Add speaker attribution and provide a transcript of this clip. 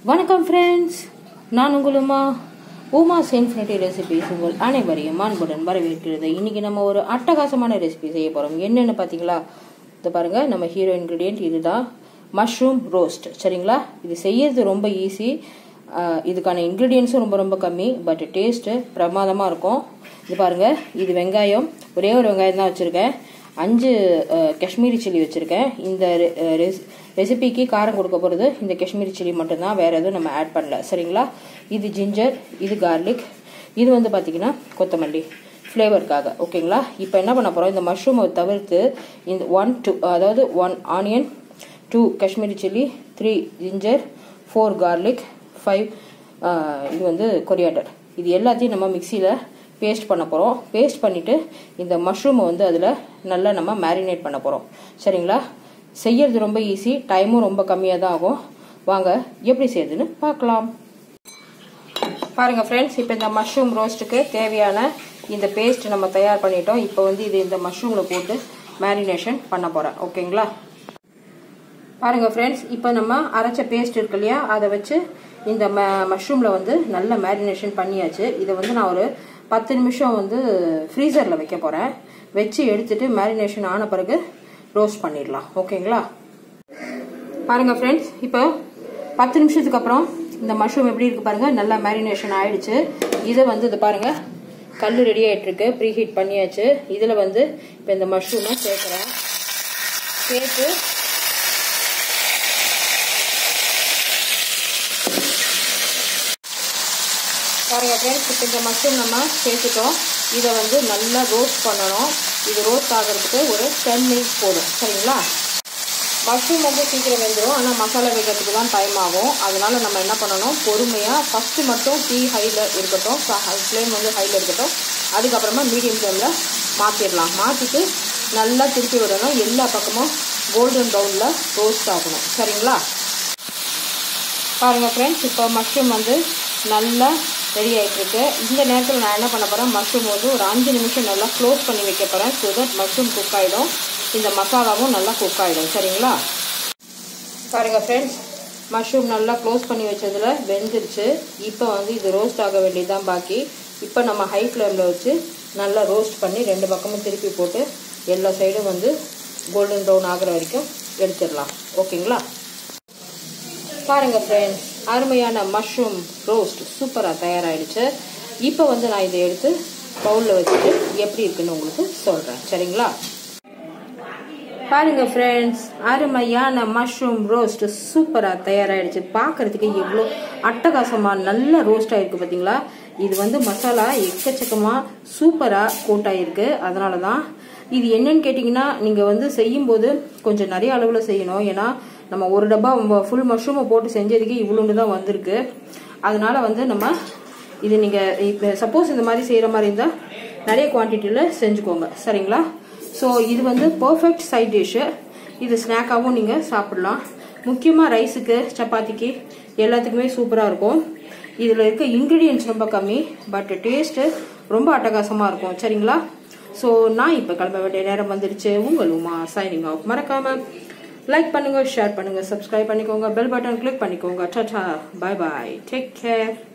Speaker 1: வணக்கம் ஃப்ரெண்ட்ஸ், நான் உங்களுமா Uma's infinity recipes உங்கள் அனைவரையும் அன்புடன் வரவேற்கிறது. இன்னைக்கு நம்ம ஒரு அட்டகாசமான ரெசிபி செய்ய போகிறோம். என்னென்னு பார்த்தீங்களா? இதை பாருங்கள், நம்ம ஹீரோ இன்க்ரீடியன்ட் இதுதான், மஷ்ரூம் ரோஸ்ட். சரிங்களா? இது செய்யறது ரொம்ப ஈஸி. இதுக்கான இன்க்ரீடியன்ஸும் ரொம்ப ரொம்ப கம்மி, பட் டேஸ்ட்டு பிரமாதமாக இருக்கும். இது பாருங்கள், இது வெங்காயம், ஒரே ஒரு வெங்காயம் தான் வச்சுருக்கேன். 5 காஷ்மீரி சில்லி வச்சுருக்கேன். இந்த ரெசிபிக்கு காரம் கொடுக்க போகிறது இந்த காஷ்மீரி சில்லி மட்டும்தான், வேறு எதுவும் நம்ம ஆட் பண்ணல. சரிங்களா? இது ஜிஞ்சர், இது கார்லிக், இது வந்து பார்த்திங்கன்னா கொத்தமல்லி ஃப்ளேவருக்காக. ஓகேங்களா? இப்போ என்ன பண்ண போகிறோம், இந்த மஷ்ரூமை தவிர்த்து இந்த 1 onion, 2 Kashmiri chilli, 3 ginger, 4 garlic, 5 இது வந்து கொரியாண்டர், இது எல்லாத்தையும் நம்ம மிக்சியில் பேஸ்ட் பண்ண போகிறோம். பேஸ்ட் பண்ணிவிட்டு இந்த மஷ்ரூமை வந்து அதில் நல்லா நம்ம மேரினேட் பண்ண போகிறோம். சரிங்களா? செய்யறது ரொம்ப ஈஸி, டைமும் ரொம்ப கம்மியாக தான் ஆகும். வாங்க எப்படி செய்யுதுன்னு பார்க்கலாம். பாருங்கள் ஃப்ரெண்ட்ஸ், இப்போ இந்த மஷ்ரூம் ரோஸ்ட்டுக்கு தேவையான இந்த பேஸ்ட் நம்ம தயார் பண்ணிட்டோம். இப்போ வந்து இது இந்த மஷ்ரூமில் போட்டு மேரினேஷன் பண்ண போகிறேன். ஓகேங்களா? பாருங்கள் ஃப்ரெண்ட்ஸ், இப்போ நம்ம அரைச்ச பேஸ்ட் இருக்கு இல்லையா, அதை வச்சு இந்த மஷ்ரூமில் வந்து நல்ல மேரினேஷன் பண்ணியாச்சு. இதை வந்து நான் ஒரு 10 நிமிஷம் வந்து ஃப்ரீசரில் வைக்க போகிறேன். வச்சு எடுத்துட்டு மேரினேஷன் ஆன பிறகு ரோஸ்ட் பண்ணிடலாம். ஓகேங்களா? பாருங்கள் ஃப்ரெண்ட்ஸ், இப்போ 10 நிமிஷத்துக்கு அப்புறம் இந்த மஷ்ரூம் எப்படி இருக்குது பாருங்கள், நல்லா மேரினேஷன் ஆயிடுச்சு. இதை வந்து இது பாருங்கள், கல் ரெடி ஆகிட்டுருக்கு, ப்ரீ ஹீட் பண்ணியாச்சு. இதில் வந்து இப்போ இந்த மஷ்ரூமை சேர்க்குறேன். சேர்த்து பாருங்கள் ஃப்ரெண்ட்ஸ், இப்போ இந்த மஷ்ரூம் நம்ம சேர்த்துட்டோம். இதை வந்து நல்லா ரோஸ்ட் பண்ணணும். இது ரோஸ்ட் ஆகிறதுக்கு ஒரு 10 மினிட்ஸ் போதும். சரிங்களா? மஷ்ரூம் வந்து சீக்கிரம் வெந்துடும், ஆனால் மசாலா வைக்கிறதுக்கு தான் டைம் ஆகும். அதனால நம்ம என்ன பண்ணணும், பொறுமையாக ஃபஸ்ட்டு மட்டும் டீ ஹையில் இருக்கட்டும், ஃப்ளேம் வந்து ஹையில் இருக்கட்டும். அதுக்கப்புறமா மீடியம் ஃப்ளேமில் மாற்றிடலாம். மாற்றிட்டு நல்லா திருப்பி விடணும். எல்லா பக்கமும் கோல்டன் ப்ரௌனில் ரோஸ்ட் ஆகணும். சரிங்களா? பாருங்கள் ஃப்ரெண்ட்ஸ், இப்போ மஷ்ரூம் வந்து நல்லா ரெடி ஆகிட்டுருக்கு. இந்த நேரத்தில் நான் என்ன பண்ண போகிறேன், மஷ்ரூம் வந்து ஒரு 5 நிமிஷம் நல்லா க்ளோஸ் பண்ணி வைக்க போகிறேன். ஸோ தட் மஷ்ரூம் குக் ஆகிடும், இந்த மசாலாவும் நல்லா குக் ஆகிடும். சரிங்களா? பாருங்கள் ஃப்ரெண்ட்ஸ், மஷ்ரூம் நல்லா க்ளோஸ் பண்ணி வச்சதில் வெந்துருச்சு. இப்போ வந்து இது ரோஸ்ட் ஆக வேண்டியதுதான் பாக்கி. இப்போ நம்ம ஹை ஃப்ளேமில் வச்சு நல்லா ரோஸ்ட் பண்ணி 2 பக்கமும் திருப்பி போட்டு எல்லா சைடும் வந்து கோல்டன் ப்ரௌன் ஆகிற வரைக்கும் எடுத்துடலாம். ஓகேங்களா? பாருங்கள் ஃப்ரெண்ட்ஸ், அருமையான மஷ்ரூம் ரோஸ்ட் சூப்பராக தயாராகிடுச்சு. இப்போ வந்து நான் இதை எடுத்து பவுலில் வச்சுட்டு எப்படி இருக்குன்னு உங்களுக்கு சொல்கிறேன். சரிங்களா? பாருங்கள் ஃப்ரெண்ட்ஸ், அருமையான மஷ்ரூம் ரோஸ்ட் சூப்பராக தயாராகிடுச்சு. பார்க்குறதுக்கு எவ்வளோ அட்டகாசமாக நல்ல ரோஸ்ட் ஆகிருக்கு பார்த்தீங்களா? இது வந்து மசாலா எக்கச்சக்கமாக சூப்பராக கோட்டாயிருக்கு. அதனால தான் இது என்னன்னு கேட்டிங்கன்னா, நீங்கள் வந்து செய்யும்போது கொஞ்சம் நிறைய அளவில் செய்யணும். ஏன்னா நம்ம ஒரு டப்பா ஃபுல் மஷ்ரூமை போட்டு செஞ்சதுக்கு இவ்வளோண்டு தான் வந்திருக்கு. அதனால வந்து நம்ம இது நீங்கள் இப்போ சப்போஸ் இந்த மாதிரி செய்கிற மாதிரி இருந்தால் நிறைய குவான்டிட்டியில் செஞ்சுக்கோங்க. சரிங்களா? ஸோ இது வந்து பர்ஃபெக்ட் சைட் டிஷ்ஷு. இது ஸ்நாக்காகவும் நீங்கள் சாப்பிடலாம். முக்கியமாக ரைஸுக்கு, சப்பாத்திக்கு எல்லாத்துக்குமே சூப்பராக இருக்கும். இதில் இருக்க இன்க்ரீடியன்ட்ஸ் ரொம்ப கம்மி, பட் டேஸ்ட்டு ரொம்ப அட்டகாசமாக இருக்கும். சரிங்களா? ஸோ நான் இப்போ கிளம்ப வேண்டிய நேரம் வந்துடுச்சு. உங்கள் உமா சைனிங் ஆஃப். மறக்காமல் லைக் பண்ணுங்க, ஷேர் பண்ணுங்க, சப்ஸ்கிரைப் பண்ணிக்கோங்க, பெல் பட்டன் கிளிக் பண்ணிக்கோங்க. Tata, bye bye, take care.